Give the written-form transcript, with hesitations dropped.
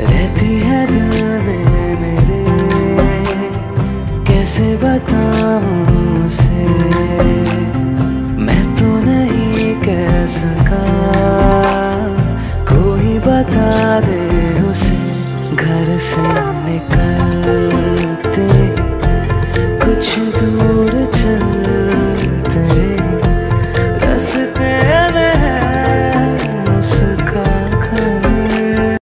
रहती है दिल में मेरे, कैसे बताऊं उसे, मैं तो नहीं कह सका, कोई बता दे उसे घर से निकल।